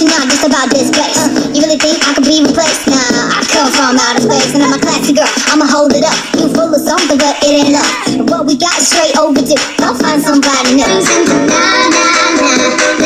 you know just about this place. You really think I could be replaced? Nah, I come from outer space, and I'm a classy girl. I'ma hold it up. You full of something, but it ain't love. What we got is straight overdue. Go find somebody new.